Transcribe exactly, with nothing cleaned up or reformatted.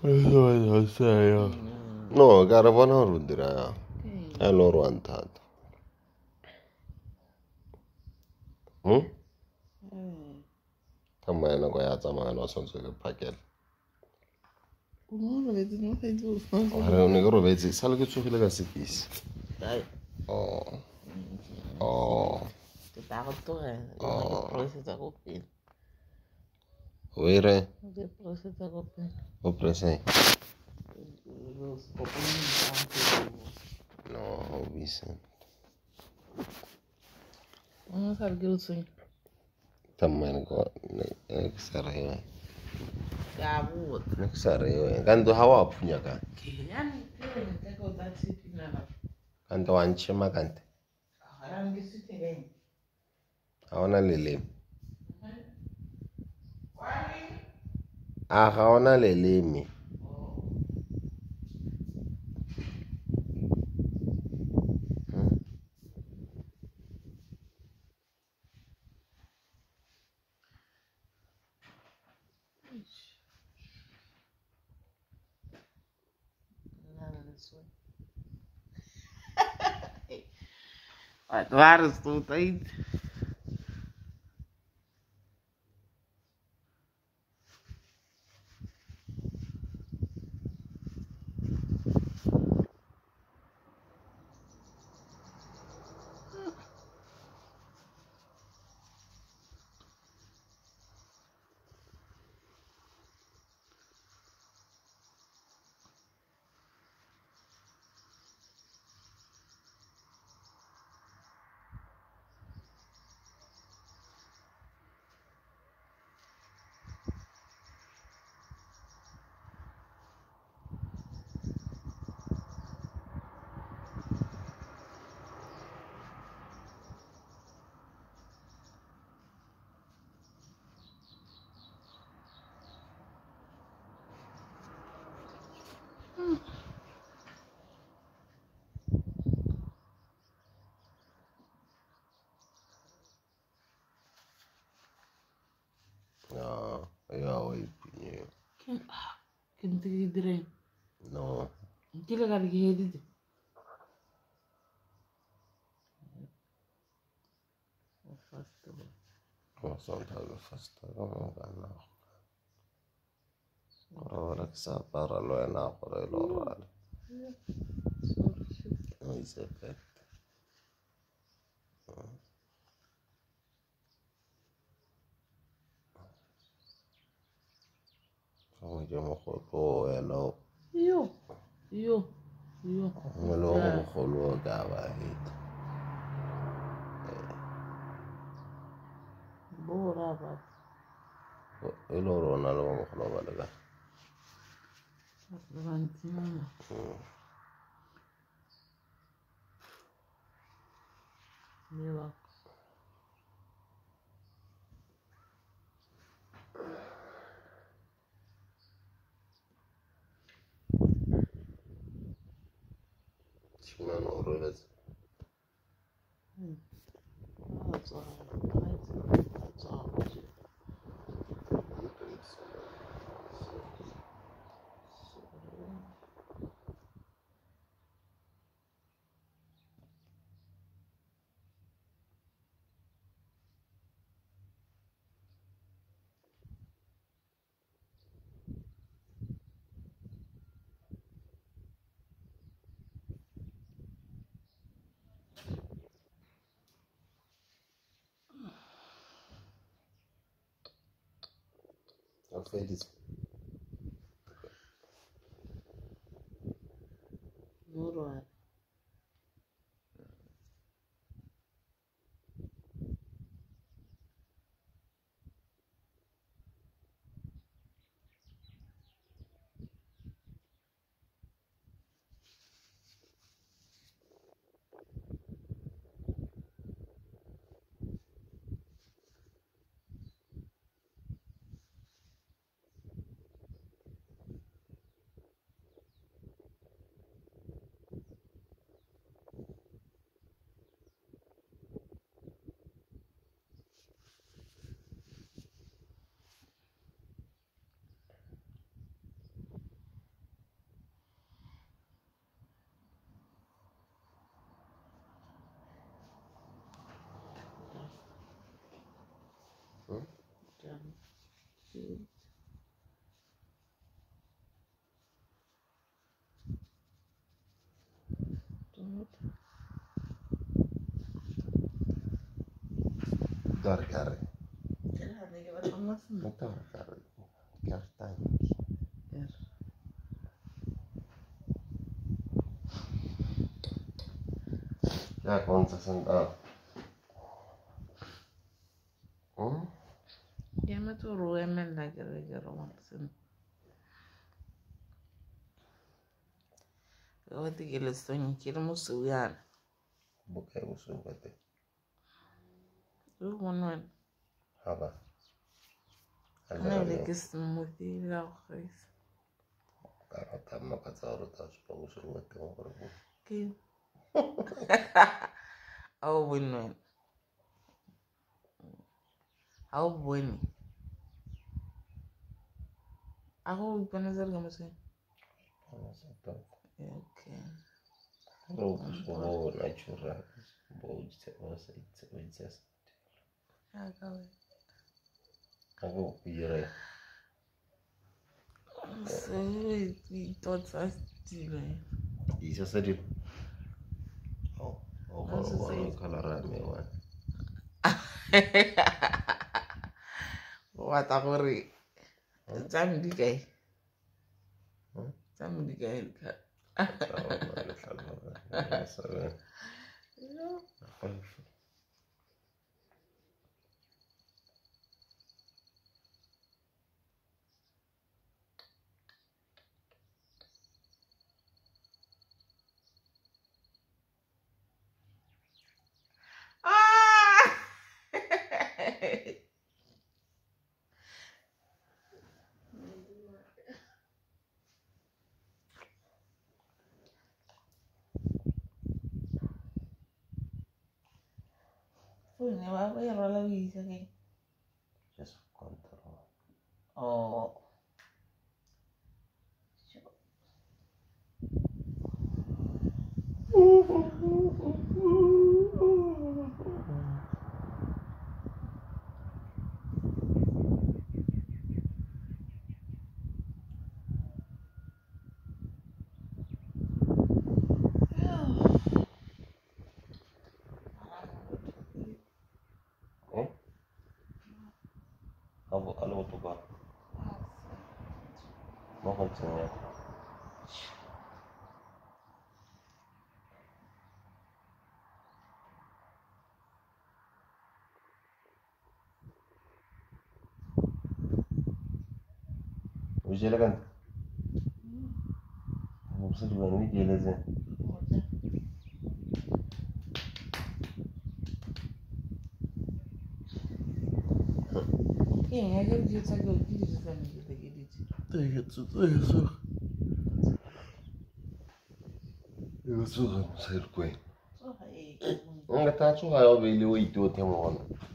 Eso no sé yo. No, caravana rudira. È loro antato. Hm? Kama yana kwa ya tsamaya na son su ga pakel. Uno vedi non fai tu. Ora un negro vedi, sale che ciò che le sepis. Dai. Oh. Oh. Ti parto eh. Oh. Presi ta copina. Uire. Ti presi ta copina. O presei. Lo scopino No, ho visto. Non sa che usi. Tamman ko ne sare. Gabut. Ne sare. Kanto hawa punya ka. Yani pia nataka utati pinana. Kanto wanche makante. Hayan gisithi ke. Hawana leleme. Ah, hawana leleme. Waar is het uit? Ja, ja, oi punye. Kinti gidire. No. Kila kali gihedidi. Festival. Ko son ta ga fasta ko ga na. Ora ka sa para lo na ora lo ra. No is effect. Como yo mo ko hello. Yo. Yo. Yo. Mo lo mo ko lo ga ba hit. Bora ba. Ilo ro na lo mo ko lo ba daga. Valentina. Mira. Chima no ro le. That's all. That's all. I'll fade it. Bora. Doar care. Celana che va famosa. Nu doar care. Chiar stai. Chiar. Ya conta sunt da. Hmm? Chiama tu rueme la che che romanzo. Wata ke liston kir musu yana. Bukai musu bate. Duk wannan. Haba. Ana da kisan mutu da kai. Karata maka tsaro ta su ba musu bate mu farko. Ke. Aw wannan. Aw boni. Ako bana zarga musu. Ana sata. Okay. Ano gusto mo natural. Bo ite wasa ite ite. Ya kawai. Ako pire. Sai i thoughts are still. Isa sadin. Oh, oh, oh, oh, kalara me wan. Wata kori. Jam di kai. Jam di kai ka. Uy, me va a agarrar la visa aquí. Just control. Oh. Eh? Apa kalau tu kah? Mohon saya. Ujela kan? Mesti dua ni jela je. Quem é que ele disse que eu quis essa medida que ele disse? Tem isso, tem isso. Eu sou não sei o que. Só aí. Nga ta chu ha yo be le o ito te mo.